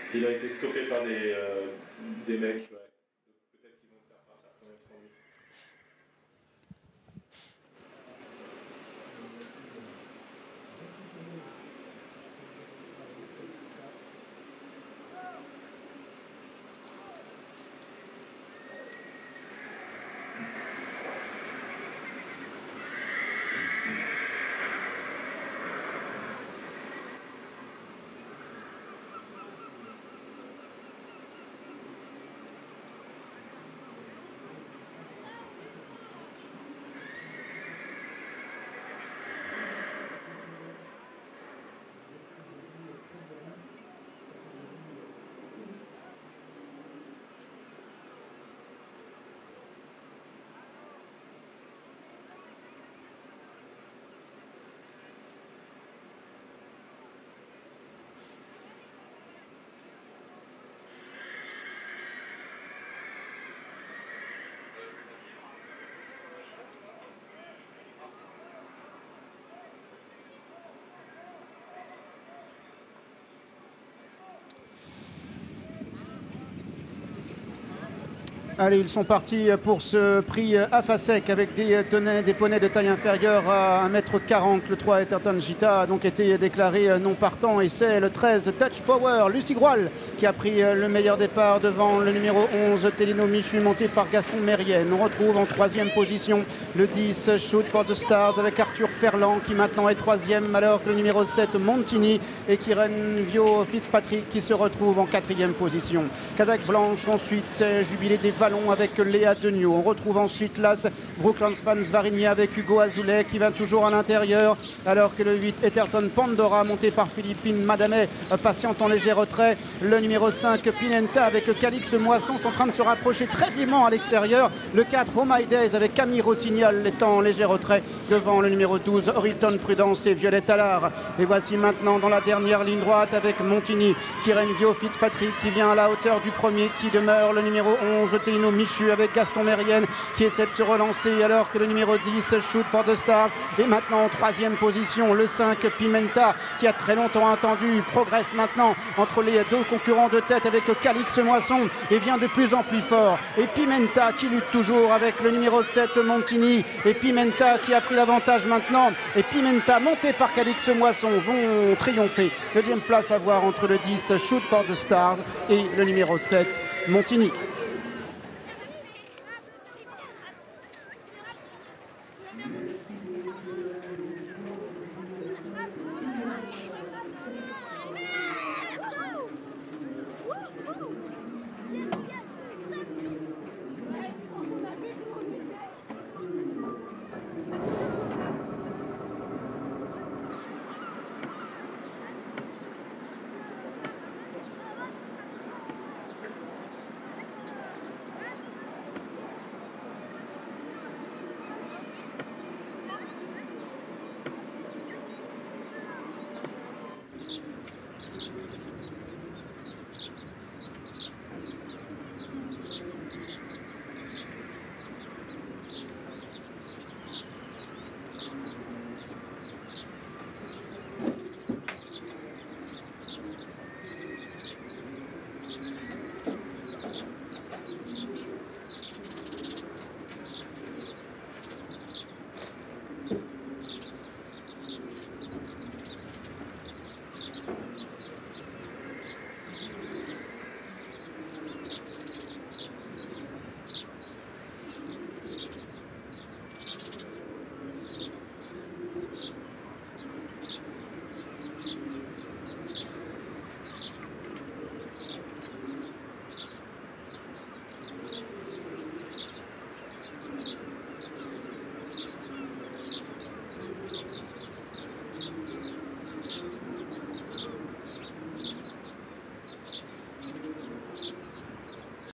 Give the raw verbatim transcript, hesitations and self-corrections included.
Il a été stoppé par des, euh, des mecs. Ouais. Peut-être qu'ils vont faire partir quand même sans lui. Allez, ils sont partis pour ce prix Afasec avec des, tenets, des poneys de taille inférieure à un mètre quarante. Le trois Etherton Gita a donc été déclaré non partant et c'est le treize Touch Power, Lucie Groil, qui a pris le meilleur départ devant le numéro onze Telino Michu, monté par Gaston Mérienne. On retrouve en troisième position le dix Shoot for the Stars avec Arthur Ferland qui maintenant est troisième, alors que le numéro sept Montini et Kiren Vio Fitzpatrick qui se retrouve en quatrième position. Kazakh Blanche ensuite, c'est Jubilé des Vallons avec Léa Degnaud. On retrouve ensuite l'As Brooklands Fans Varigny avec Hugo Azoulay qui va toujours à l'intérieur, alors que le huit Etherton Pandora monté par Philippine Madamé patiente en léger retrait. Le numéro cinq Pinenta avec Calix Moisson sont en train de se rapprocher très vivement à l'extérieur. Le quatre Home My Days avec Camille Rossignol étant en léger retrait devant le numéro douze Horilton Prudence et Violette Allard. Et voici maintenant dans la dernière ligne droite avec Montigny, Kiren Vio Fitzpatrick qui vient à la hauteur du premier, qui demeure le numéro onze Telino Michu avec Gaston Mérienne qui essaie de se relancer, alors que le numéro dix Shoot for the Stars est maintenant en troisième position. Le cinq Pimenta qui a très longtemps attendu progresse maintenant entre les deux concurrents de tête avec Calix Moisson et vient de plus en plus fort. Et Pimenta qui lutte toujours avec le numéro sept Montini, et Pimenta qui a pris l'avantage maintenant, et Pimenta monté par Calix Moisson vont triompher. Deuxième place à voir entre le dix Shoot for the Stars et le numéro sept Montini.